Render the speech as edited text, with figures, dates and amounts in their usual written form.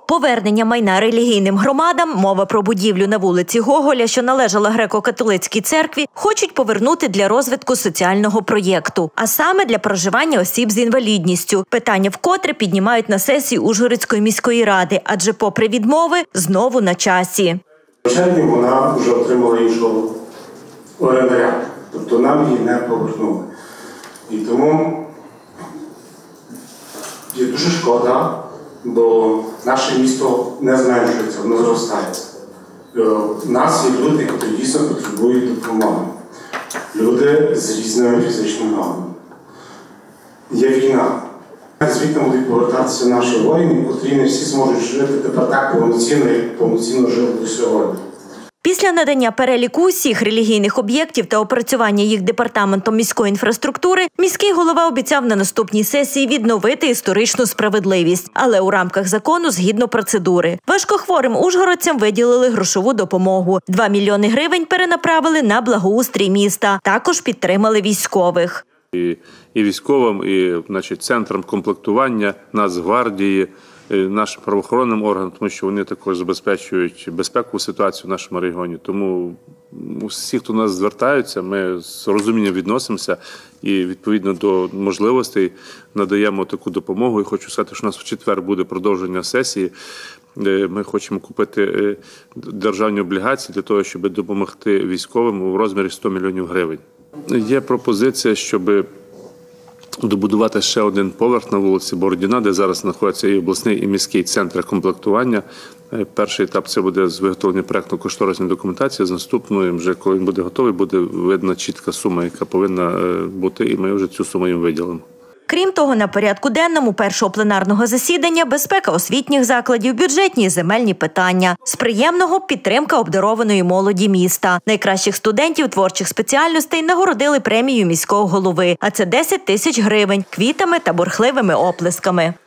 Повернення майна релігійним громадам, мова про будівлю на вулиці Гоголя, що належала греко-католицькій церкві, хочуть повернути для розвитку соціального проєкту, а саме для проживання осіб з інвалідністю. Питання вкотре піднімають на сесії Ужгородської міської ради, адже попри відмови, знову на часі. В червні вона вже отримала іншого орендаря, тобто нам її не повернули. І тому є дуже шкода, бо наше місто не зменшується, воно зростає. У нас є люди, які дійсно потребують допомоги. Люди з різними фізичними вадами. Є війна. Звідти будуть повертатися наші воїни, котрі не всі зможуть жити тепер так повноцінно, як повноцінно жили до сьогодні. Після надання переліку усіх релігійних об'єктів та опрацювання їх департаментом міської інфраструктури, міський голова обіцяв на наступній сесії відновити історичну справедливість, але у рамках закону згідно процедури. Важкохворим ужгородцям виділили грошову допомогу. 2 мільйони гривень перенаправили на благоустрій міста. Також підтримали військових. І військовим, і центрам комплектування, Нацгвардії, нашим правоохоронним органам, тому що вони також забезпечують безпекову ситуацію в нашому регіоні. Тому всі, хто до нас звертаються, ми з розумінням відносимося і відповідно до можливостей надаємо таку допомогу. І хочу сказати, що у нас в четвер буде продовження сесії. Ми хочемо купити державні облігації для того, щоб допомогти військовим у розмірі 100 мільйонів гривень. Є пропозиція, щоб добудувати ще один поверх на вулиці Бородіна, де зараз знаходиться і обласний, і міський центр комплектування. Перший етап – це буде з виготовлення проєктно-кошторисної документації. З наступною, вже коли він буде готовий, буде видна чітка сума, яка повинна бути, і ми вже цю суму їм виділимо. Крім того, на порядку денному першого пленарного засідання – безпека освітніх закладів, бюджетні і земельні питання. З приємного – підтримка обдарованої молоді міста. Найкращих студентів творчих спеціальностей нагородили премією міського голови, а це 10 тисяч гривень, квітами та бурхливими оплесками.